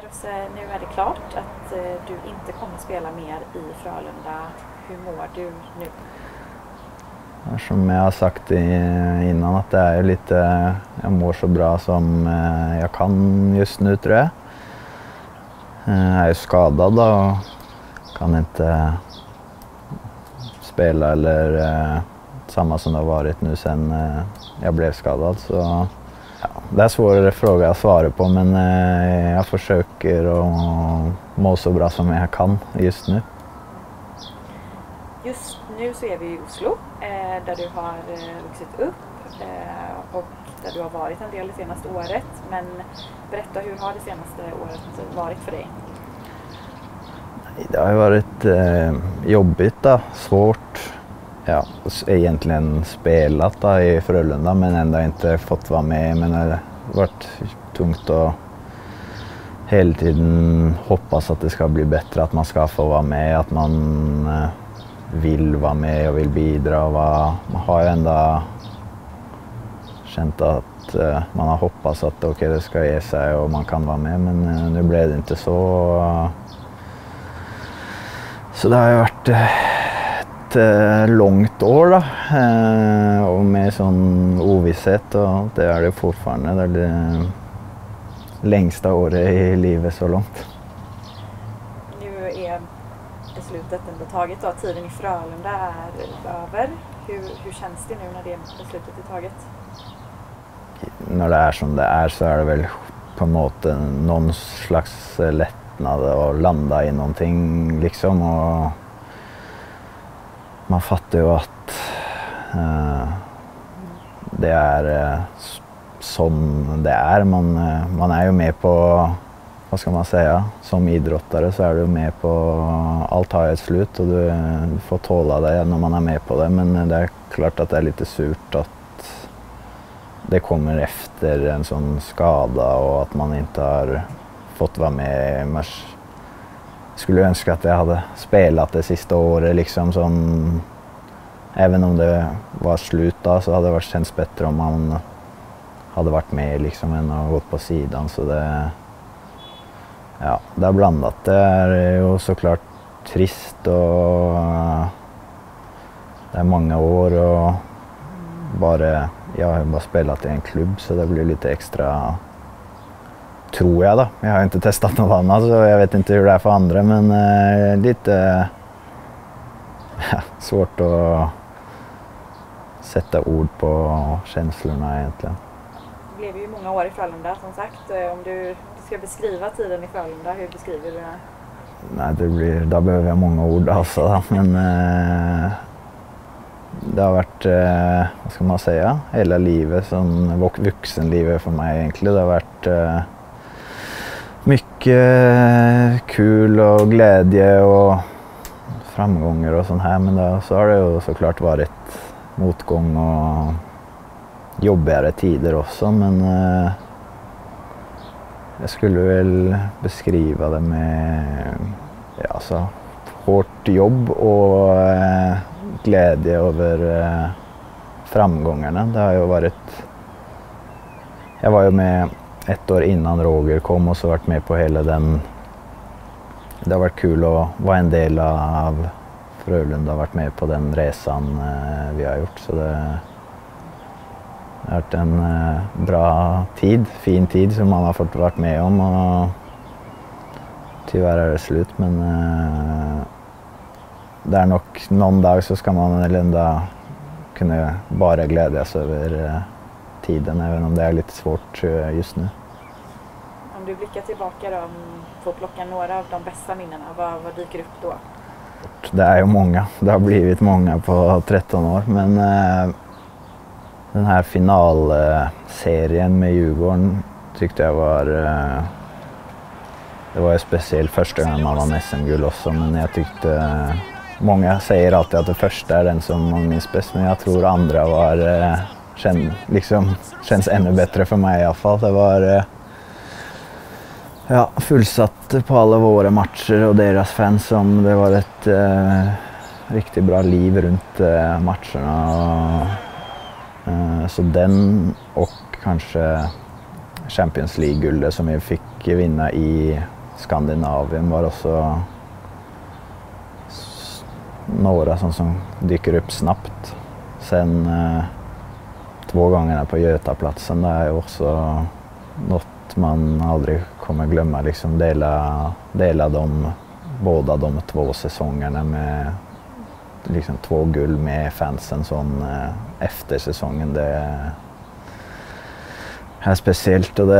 Rosse, nu är det klart att du inte kommer spela mer i Frölunda. Hur mår du nu? Som jag har sagt innan, att det är lite, jag mår så bra som jag kan just nu, tror jag. Jag är skadad och kan inte spela eller samma som det har varit nu sen jag blev skadad. Så ja, det är svårare fråga att svara på, men jag försöker att må så bra som jag kan just nu. Just nu så är vi i Oslo, där du har vuxit upp och där du har varit en del det senaste året. Men berätta, hur har det senaste året varit för dig? Det har varit jobbigt då, svårt. Ja, egentligen spelat då i Frölunda, men ändå inte fått vara med. Men det har varit tungt att hela tiden hoppas att det ska bli bättre, att man ska få vara med, att man vill vara med och vill bidra. Man har ju ändå känt att man har hoppats att okej, det ska ge sig och man kan vara med, men nu blev det inte så. Så det har ju varit ett långt år då, och med sån ovisshet, och det är det fortfarande. Det är det längsta året i livet så långt. Nu är beslutet ändå taget då, tiden i Frölunda är över. Hur känns det nu när det beslutet är taget? När det är som det är så är det väl på något någon slags lättnad att landa i någonting liksom, och man fattar ju att det är som det är. Man är ju med på, vad ska man säga, som idrottare så är du med på allt har ett slut, och du får tåla det när man är med på det, men det är klart att det är lite surt att det kommer efter en sån skada och att man inte har fått vara med. Jag skulle önska att jag hade spelat det sista året liksom, som, även om det var slut då, så hade det känts bättre om man hade varit med liksom, än att gått på sidan. Så det, ja, det är blandat. Det är ju såklart trist, och det är många år, och jag har bara spelat i en klubb, så det blir lite extra, tror jag då. Jag har inte testat något annat, så jag vet inte hur det är för andra, men lite svårt att sätta ord på känslorna egentligen. Det blev ju många år i Frölunda som sagt. Om du ska beskriva tiden i Frölunda, hur beskriver du det? Nej, då behöver jag många ord alltså, men det har varit, vad ska man säga, hela livet som vuxenlivet för mig egentligen. Det har varit mycket kul och glädje och framgångar och sånt här, men så har det ju såklart varit motgång och jobbigare tider också, men jag skulle väl beskriva det med alltså, hårt jobb och glädje över framgångarna. Det har ju varit, jag var ju med ett år innan Roger kom, och så varit med på hela den. Det har varit kul att vara en del av Frölunda, har varit med på den resan vi har gjort, så det har varit en bra tid, fin tid som man har fått varit med om, och tyvärr är det slut, men det är nog någon dag så ska man väl ändå kunna bara glädjas över tiden, även om det är lite svårt just nu. Om du blickar tillbaka då, får plocka några av de bästa minnena, vad dyker upp då? Det är ju många, det har blivit många på 13 år, men den här finalserien med Djurgården tyckte jag det var ju speciellt första gången man vann SM-guld också, men jag tyckte, många säger alltid att det första är den som man minns bäst, men jag tror andra känns ännu bättre för mig i alla fall. Det var fullsatt på alla våra matcher och deras fans, som det var ett riktigt bra liv runt matcherna. Så den, och kanske Champions League-guldet som vi fick vinna i Skandinavien var också några som dyker upp snabbt. Sen 2 gångerna på Götaplatsen, det är ju också något man aldrig kommer glömma, liksom dela båda de 2 säsongerna med liksom 2 guld med fansen sån efter säsongen. Det är speciellt och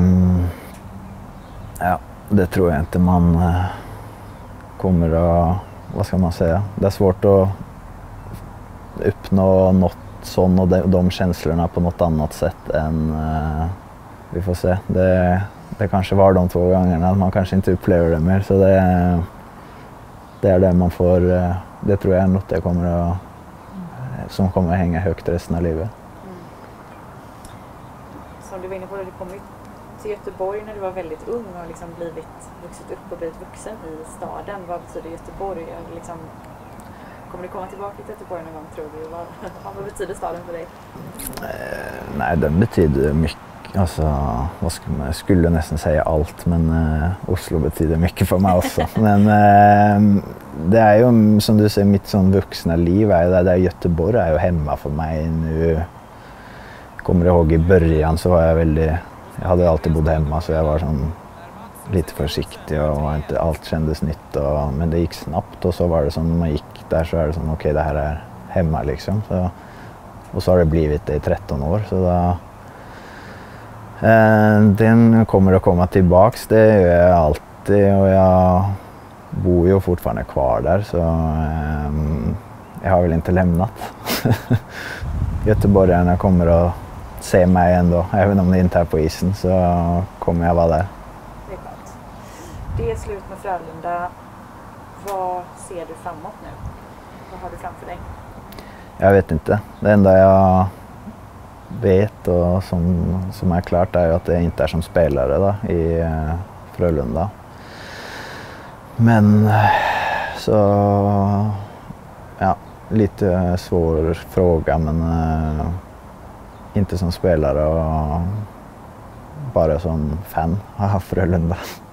det tror jag inte man kommer att, vad ska man säga, det är svårt att uppnå något sånt och de känslorna på något annat sätt än vi får se. Det kanske var de 2 gångerna, man kanske inte upplever det mer, så det är det man får, det tror jag är något som kommer att hänga högt resten av livet. Som du var inne på, du kom till Göteborg när du var väldigt ung och liksom vuxit upp och blivit vuxen i staden. Vad betyder Göteborg? Liksom, kommer du komma tillbaka till Göteborg någon gång, tror du? Vad betyder staden för dig? Nej, den betyder mycket. Alltså, jag skulle nästan säga allt, men Oslo betyder mycket för mig också. Men det är ju, som du säger, mitt sån vuxna liv är där Göteborg är ju hemma för mig nu. Kommer jag ihåg i början så var jag hade alltid bott hemma, så jag var sån lite försiktig och inte allt kändes nytt, men det gick snabbt och så var det som när man gick där så är det som okej, det här är hemma liksom. Och så har det blivit det i 13 år, så då den kommer att komma tillbaks, det gör jag alltid, och jag bor ju fortfarande kvar där, så jag har väl inte lämnat. Göteborgarna kommer att se mig ändå, även om det inte är på isen, så kommer jag vara där. Det är skönt. Det är slut med Frölunda. Vad ser du framåt nu? Vad har du framför dig? Jag vet inte. Det enda jag vet och som är klart är ju att det inte är som spelare då, i Frölunda. Men så ja, lite svår fråga, men inte som spelare och bara som fan av Frölunda.